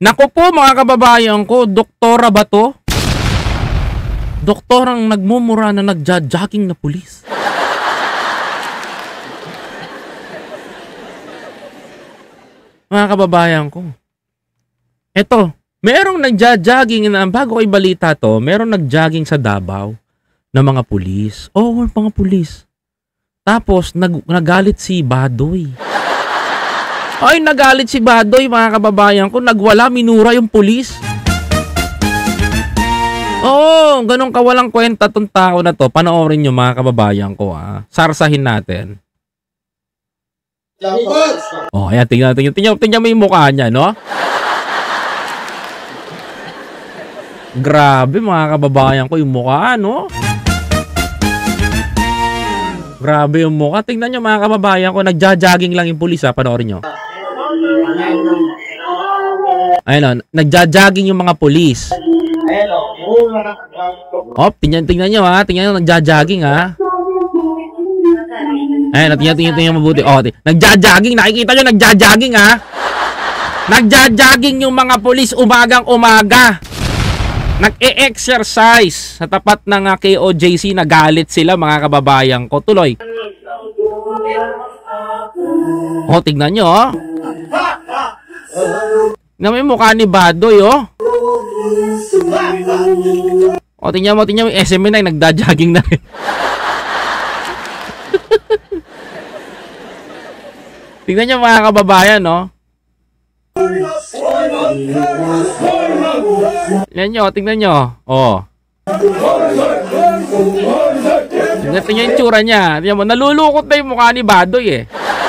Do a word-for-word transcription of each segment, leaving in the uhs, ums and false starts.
Naku po mga kababayan ko, doktora ba to? Doktorang nagmumura na nagja-jogging na pulis. Mga kababayan ko. Eto, merong nagja-jogging na bago kay balita to, merong nag-jogging sa Davao na mga pulis. Oh, mga pulis. Tapos nag nagalit si Badoy. Ay, nagalit si Badoy mga kababayan ko, nagwala, minura yung pulis. Oo, ganun kawalang kwenta tong tao na to. Panoorin nyo mga kababayan ko ah. Sarsahin natin. Oh, ayan, tingnan natin. Tingnan, tingnan mo yung mukha niya, no? Grabe mga kababayan ko yung mukha, no? Grabe yung mukha. Tingnan nyo mga kababayan ko, nagja-jogging lang yung pulis ha. Panoorin nyo. Ayun o, nagja-jogging yung mga pulis. Oh, tingnan, tingnan nyo ha. Tingnan nyo, nagja-jogging ha. Ayun, tingnan, tingnan, tingnan mabuti. Oh, nagja-jogging. Nakikita nyo, nagja-jogging ha. Nagja-jogging yung mga pulis umagang umaga. Nag-e-exercise sa tapat ng uh, K O J C. Nagalit sila mga kababayan ko. Tuloy. Oh, tignan nyo oh. Na may mukha ni Badoy oh. O, tingnan mo, tingnan mo, S M nine, nagda-jogging na rin. Tingnan nyo mga kababayan, no? Tingnan nyo, tingnan nyo. O. Tingnan, tingnan yung tsura niya. Tingnan mo, nalulukot na yung mukha ni Badoy eh.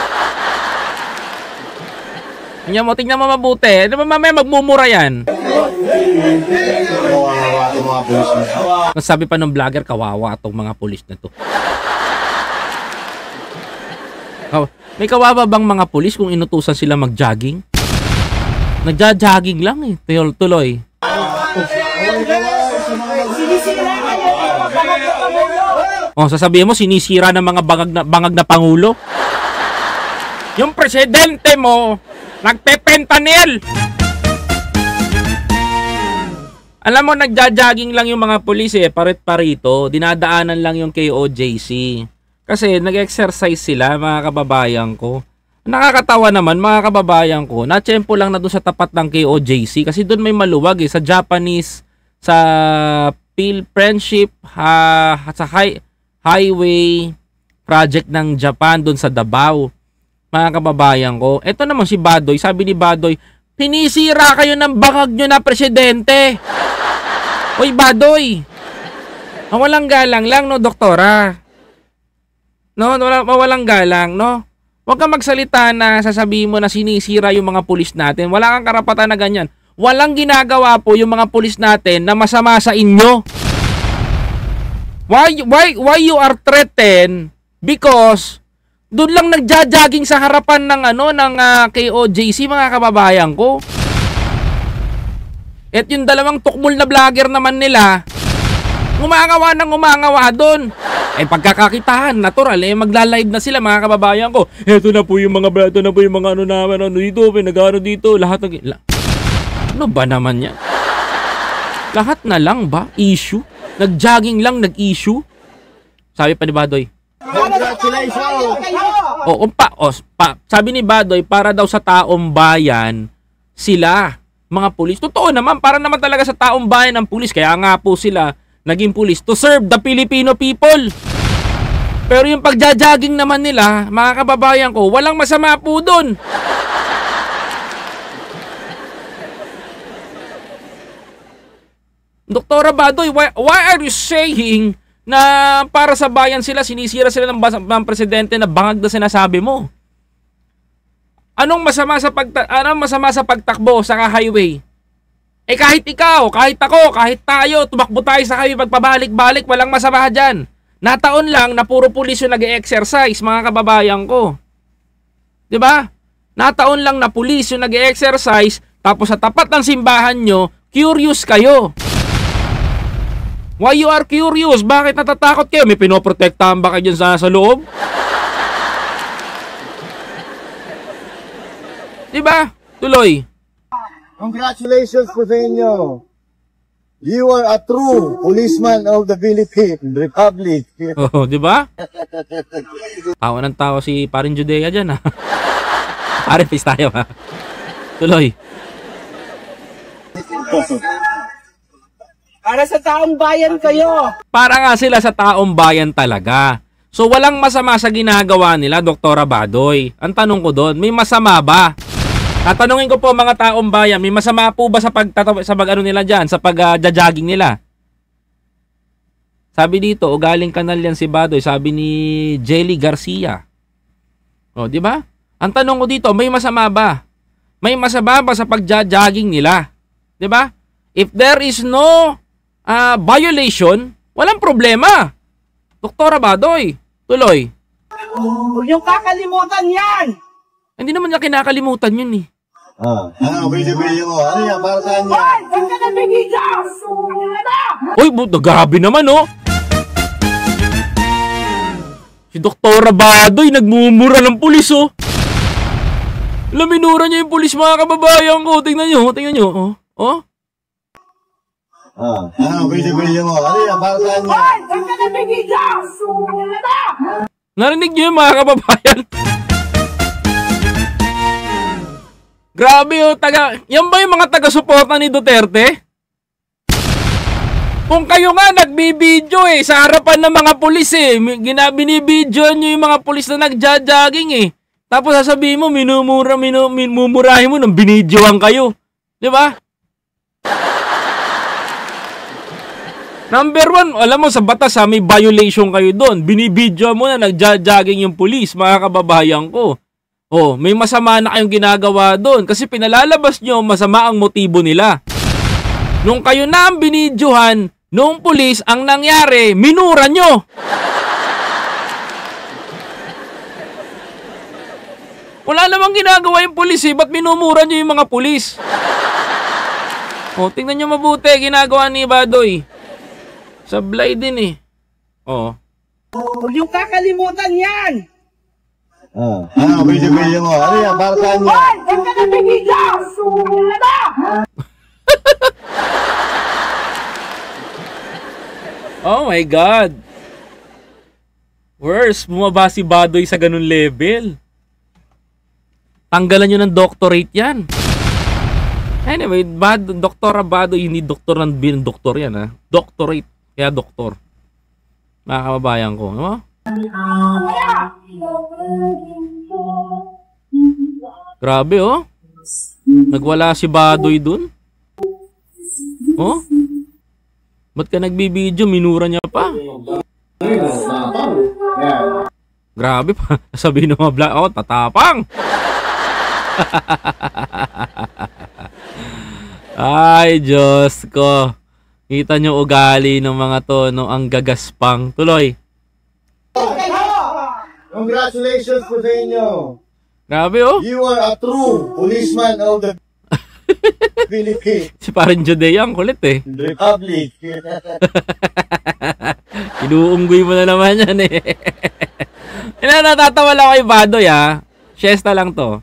Tingnan mo, tingnan mo mabuti. Di ba mamaya magmumura yan? Nasabi pa ng vlogger, kawawa itong mga pulis na to. May kawawa bang mga pulis kung inutusan sila mag-jogging? Nagja-jogging lang eh. Tuloy. Oh, sasabihin mo, sinisira ng mga bangag na, bangag na pangulo? Yung presidente mo, nagpe-fentanyl! Alam mo, nagja-jogging lang yung mga pulis eh, parit-parito, dinadaanan lang yung K O J C. Kasi nag-exercise sila, mga kababayan ko. Nakakatawa naman, mga kababayan ko, na-tsempo lang na doon sa tapat ng K O J C, kasi doon may maluwag eh, sa Japanese, sa Phil Friendship, ha, sa high, highway project ng Japan, doon sa Davao. Mga kababayan ko, eto naman si Badoy, sabi ni Badoy, pinisira kayo ng bangag nyo na presidente. Uy, Badoy. Mawalang galang lang, no, doktora? No, mawalang galang, no? Huwag kang magsalita na sasabihin mo na sinisira yung mga pulis natin. Wala kang karapatan na ganyan. Walang ginagawa po yung mga pulis natin na masama sa inyo. Why, why, why you are threatened? Because doon lang nagja-jogging sa harapan ng ano ng uh, K O J C, mga kababayan ko. At yung dalawang tukmol na vlogger naman nila, umangawa ng umangawa doon. Eh pagkakakitaan, natural eh magla-live na sila, mga kababayan ko. Eto na po yung mga ito na po yung mga ano namin, ano dito, pinag-ano dito, lahat ng la ano ba naman yan? Lahat na lang ba issue? Nag-jogging lang nag-issue? Sabi pa ni Badoy. Congratulations! O, pa, o, pa, sabi ni Badoy, para daw sa taong bayan, sila, mga pulis. Totoo naman, para naman talaga sa taong bayan ng pulis. Kaya nga po sila naging pulis to serve the Filipino people. Pero yung pagja-jogging naman nila, mga kababayan ko, walang masama po dun. Doktora Badoy, why, why are you saying na para sa bayan sila, sinisira sila ng, ng presidente na bangag na sinasabi mo? Anong masama sa pagta anong masama sa pagtakbo sa highway? Eh kahit ikaw, kahit ako, kahit tayo, tumakbo tayo sa highway pagpabalik-balik, walang masama dyan. Nataon lang na puro pulis yung nag-e-exercise, mga kababayan ko. 'Di ba? Nataon lang na pulis yung nag-e-exercise, tapos sa tapat ng simbahan nyo, curious kayo. Why you are curious? Bakit natatakot kayo? May pinoprotektahan ba kayo dyan sa, sa loob? Diba? Tuloy. Congratulations po sa inyo. You are a true policeman of the Philippine Republic. Oh, di ba? Tawa ng tawa si Parin Judea dyan, ha? Parin, face tayo, ha? Tuloy. Para sa taong bayan kayo. Para nga sila sa taong bayan talaga. So, walang masama sa ginagawa nila, Doktora Badoy. Ang tanong ko doon, may masama ba? Tatanungin ko po mga taong bayan, may masama po ba sa pagtataw sa pag ano nila diyan, sa pag-jogging uh, nila? Sabi dito, ugaling kanal yan si Badoy, sabi ni Jelly Garcia. Oh, di ba? Ang tanong ko dito, may masama ba? May masama ba sa pag-jogging nila? Di ba? If there is no uh, violation, walang problema. Doktora Badoy, tuloy. Huwag niyong kakalimutan yan. Hindi naman niya kinakalimutan yun eh. Ah, ano, video-video mo. Ano yan? Para saan yan? Hoy! Huwag ka nabigay dyan! Uy, buta, grabe naman oh. Si Doktora Badoy, nagmumura ng pulis oh. Laminura niya yung pulis, mga kababayan ko. Tingnan nyo, tingnan nyo. Oh, oh. Ah, ano, video-video mo. Ano yan? Para saan yan? Hoy! Huwag ka nabigay dyan! Narinig nyo yung mga kababayan? Grabe oh, taga... Yan ba yung mga taga-suporta ni Duterte? Kung kayo nga nagbibideo eh, sa harapan ng mga pulis eh, ginabinibidyo nyo yung mga pulis na nagja-jogging eh. Tapos sasabihin mo, minumura, minu, minumurahin mo nang binidyohan kayo. Di ba? Number one, alam mo sa batas ha, may violation kayo doon. Binibidyo mo na nagja-jogging yung pulis, mga kababayan ko. Oh, may masama na kayong ginagawa doon kasi pinalalabas nyo masama ang motibo nila. Nung kayo na ang binidyohan, nung pulis, ang nangyari, minura nyo. Wala namang ginagawa yung pulis eh, ba't minumura nyo yung mga pulis? Oh, tingnan nyo mabuti, ginagawa ni Badoy. Sablay din eh. Oh. Huwag niyong kakalimutan yan. Ah, ano, video-video mo. Ano yan? Para saan yan? Hoy! Huwag ka nabigay dyan! Oh my God. Worse, bumaba si Badoy sa ganun level. Tanggalan nyo ng doctorate yan. Anyway, Bad, Doktora Badoy, hindi doktor ng bin, doktor yan ha. Doctorate, kaya doktor. Mga kababayan ko, no? Grabe oh. Nagwala si Badoy dun. Oh? Ba't ka nagbibideo? Minura niya pa. Grabe pa. Sabihin ng mga vlog, oh, tatapang. Ay, Diyos ko. Kita nyo ugali ng mga to, no, ang gagaspang. Tuloy. Congratulations po sa inyo. Grabe oh. You are a true policeman of the Philippine Si Parin Judea, ang kulit eh. Republic. Inuunggoy mo na naman yan eh. Ina, natatawa lang kay Badoy ha. Siesta lang to.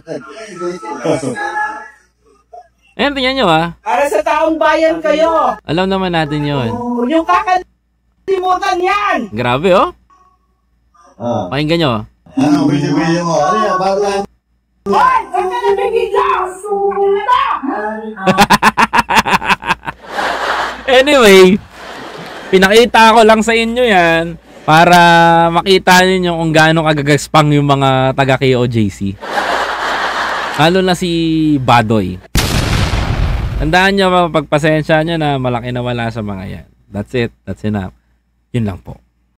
Ayan, tingnan nyo ha. Para sa taong bayan kayo. Alam naman natin yon. Huwag niyong kakalimutan yan. Grabe oh. Ah, Pakinggan nyo. ano, video-video mo. Ano yan? Para saan? Hoy! Huwag ka nabigay dyan! Anyway, pinakita ko lang sa inyo yan para makita niyo kung gaano kagagaspang yung mga taga-K O J C. Lalo na si Badoy. Tandaan nyo, pagpasensya nyo na malaki na wala sa mga yan. That's it. That's enough. Yun lang po.